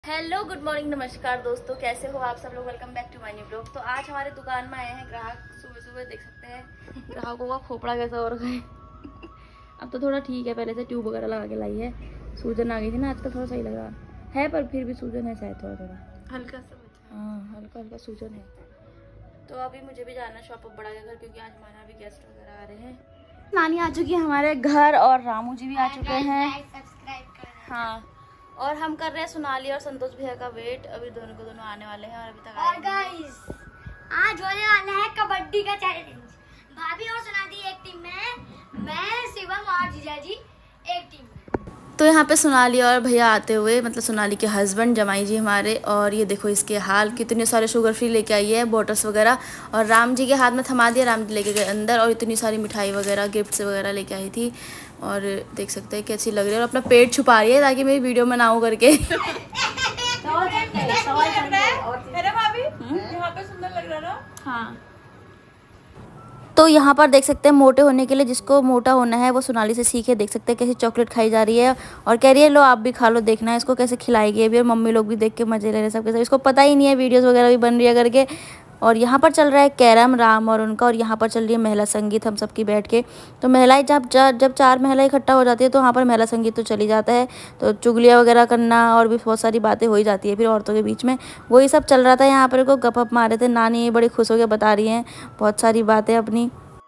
Hello good morning नमस्कार दोस्तों, कैसे हो आप सब लोग। Welcome back to my new blog. तो आज हमारे दुकान में आए हैं ग्राहक। सुबह सुबह देख सकते हैं ग्राहकों का खोपड़ा कैसा हो रखा है। अब तो थोड़ा ठीक है, पहले से ट्यूब वगैरह लगा के लाई है। सूजन आ गई थी ना, आजकल थोड़ा सही लग रहा है, पर फिर भी सूजन है शायद थोड़ा थोड़ा हल्का सा। हाँ, हल्का हल्का सूजन है। तो अभी मुझे भी जाना है शॉप पर बड़ा के घर, क्योंकि आज हमारे भी गेस्ट वगैरह आ रहे हैं। नानी आ चुकी है हमारे घर और रामू जी भी आ चुके हैं। हाँ, और हम कर रहे हैं सोनाली और संतोष भैया का वेट। अभी दोनों आने वाले हैं और अभी तक और गाइस आज होने वाला है कबड्डी का चैलेंज। भाभी और सोनाली एक टीम में, मैं शिवम और जीजाजी एक टीम में। तो यहाँ पे सोनाली और भैया आते हुए, मतलब सोनाली के हस्बैंड जमाई जी हमारे, और ये देखो इसके हाल, कितने सारे शुगर फ्री लेके आई है बॉटल्स वगैरह। और राम जी के हाथ में थमा दिया, राम जी लेके गए अंदर, और इतनी सारी मिठाई वगैरह गिफ्ट्स वगैरह लेके आई थी। और देख सकते हैं कैसी लग रही है, और अपना पेट छुपा रही है ताकि मेरी वीडियो में ना हो करके। हाँ, तो यहाँ पर देख सकते हैं मोटे होने के लिए जिसको मोटा होना है वो सोनाली से सीखे। देख सकते हैं कैसे चॉकलेट खाई जा रही है और कह रही है लो आप भी खा लो, देखना है इसको कैसे खिलाएगी अभी। और मम्मी लोग भी देख के मजे ले रहे हैं सबके सब। इसको पता ही नहीं है वीडियोस वगैरह भी बन रही है करके। और यहाँ पर चल रहा है कैरम राम और उनका, और यहाँ पर चल रही है महिला संगीत हम सबकी बैठ के। तो महिलाएं जब चार महिलाएं इकट्ठा हो जाती है तो वहाँ पर महिला संगीत तो चली जाता है। तो चुगलियाँ वगैरह करना और भी बहुत सारी बातें हो ही जाती है फिर औरतों के बीच में। वही सब चल रहा था यहाँ पर। को गपअप मार रहे थे। नानी बड़ी खुश होकर बता रही हैं बहुत सारी बातें अपनी।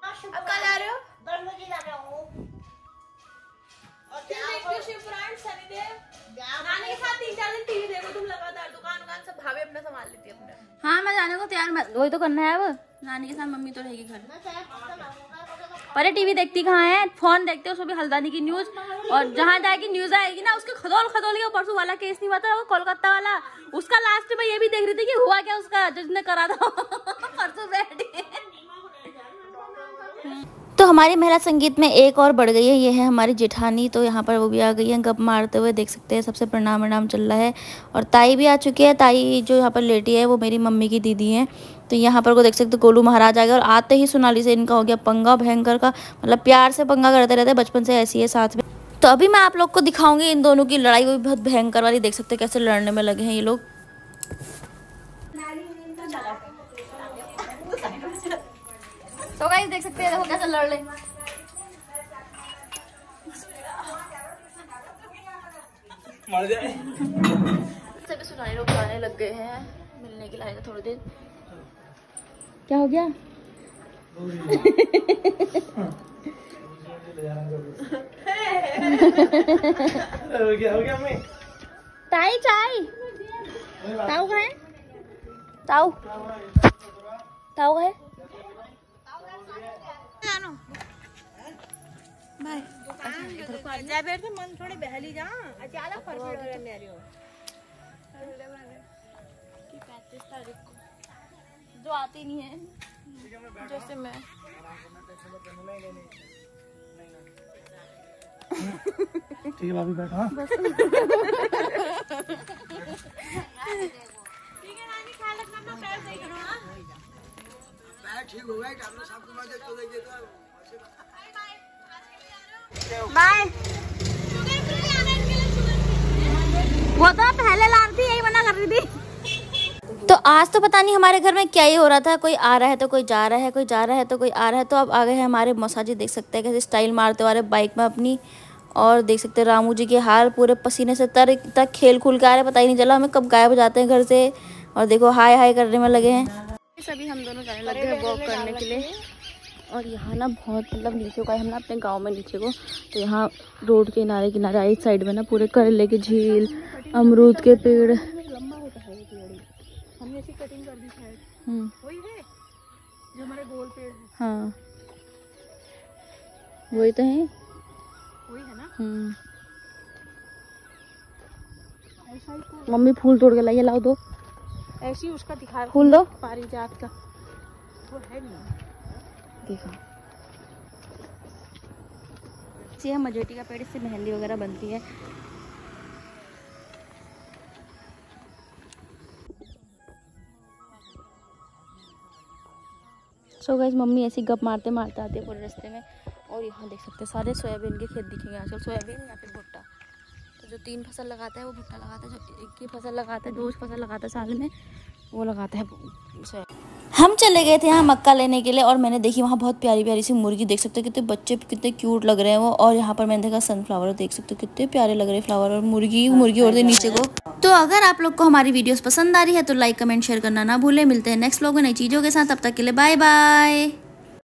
हाँ, मैं जाने को तैयार, मैं वही तो करना है अब। नानी के साथ मम्मी तो रहेगी घर। अरे टीवी देखती कहाँ है, फोन देखते हो, उसमें भी हल्द्वानी की न्यूज। और जहाँ जाके न्यूज आएगी ना, उसके खदोल के परसों वाला केस नहीं हुआ था वो कोलकाता वाला, उसका लास्ट में ये भी देख रही थी कि हुआ क्या उसका, जिसने करा था परसों बैठी। तो हमारी महिला संगीत में एक और बढ़ गई है, ये है हमारी जेठानी। तो यहाँ पर वो भी आ गई है गप मारते हुए, देख सकते हैं सबसे प्रणाम चल रहा है। और ताई भी आ चुकी है। ताई जो यहाँ पर लेटी है वो मेरी मम्मी की दीदी है। तो यहाँ पर को देख सकते गोलू महाराज आ गया, और आते ही सोनाली से इनका हो गया पंगा भयंकर का। मतलब प्यार से पंगा करते रहते, बचपन से ऐसी है साथ में। तो अभी मैं आप लोग को दिखाऊंगी इन दोनों की लड़ाई, वो भी बहुत भयंकर वाली। देख सकते कैसे लड़ने में लगे हैं ये लोग। तो गाइस देख सकते हैं, देखो कैसे लड़ ले। सभी सुनाने लोग आने लग गए हैं, मिलने के लिए थोड़ी देर। क्या हो गया? हो गया मैं ताई चाय ताऊ है, ताऊ ताऊ है। मन थोड़ी बहली जा अचानक फरफड़ करने आ रही हो। 35 तारीख को जो आती नहीं है, जैसे मैं। ठीक है भाभी बैठो। ठीक है नानी, ख्याल रखना अपना, पैर सही करो। हां पैर ठीक हो गए, हमने सबको बात तो देखिए तो बाय। वो तो पहले ला रही थी, यही मना कर रही थी। तो आज तो पता नहीं हमारे घर में क्या ही हो रहा था, कोई आ रहा है तो कोई जा रहा है, कोई जा रहा है तो कोई आ रहा है। तो अब आ गए हैं हमारे मौसाजी, देख सकते हैं कैसे स्टाइल मारते हुए बाइक में अपनी। और देख सकते हैं रामू जी के हाल पूरे पसीने से तर तक खेल खुल के आ रहे, पता ही नहीं चला हमें कब गायब हो जाते हैं घर से। और देखो हाय हाय करने में लगे हैं सभी। हम दोनों जाने लगे हैं वॉक करने के लिए। और यहाँ ना बहुत मतलब नीचे का है, हम ना अपने गांव में नीचे को। तो यहाँ रोड के किनारे किनारे एक साइड में ना पूरे करेले की झील, अमरूद के पेड़। लंबा होता है ये पेड़, हमने ऐसी कटिंग कर दी शायद। वही है जो हमारे गोल पेड़ है। हाँ वही तो है, वही है ना। मम्मी फूल तोड़ के लाइए, लाओ दो ऐसी उसका दिखा फूल दो। पारिजात का वो है नहीं, देखो ये मजेटी का पेड़, इससे मेहंदी वगैरह बनती है। सो गाइस मम्मी ऐसी गप मारते मारते आती है पूरे रास्ते में। और यहाँ देख सकते हैं सारे सोयाबीन के खेत दिखेंगे आजकल, सोयाबीन या फिर भुट्टा। तो जो 3 फसल लगाता है वो भुट्टा लगाता है, जो 1 ही फसल लगाता है, 2 फसल लगाता है साल में, वो लगाता है। हम चले गए थे यहाँ मक्का लेने के लिए और मैंने देखी वहाँ बहुत प्यारी प्यारी सी मुर्गी, देख सकते हो कितने बच्चे कितने क्यूट लग रहे हैं वो। और यहाँ पर मैंने देखा सनफ्लावर, देख सकते हो कितने प्यारे लग रहे हैं फ्लावर, और मुर्गी और दे नीचे को। तो अगर आप लोग को हमारी वीडियोस पसंद आ रही है तो लाइक कमेंट शेयर करना ना भूले। मिलते हैं नेक्स्ट व्लॉग में नई चीज़ों के साथ, तब तक के लिए बाय बाय।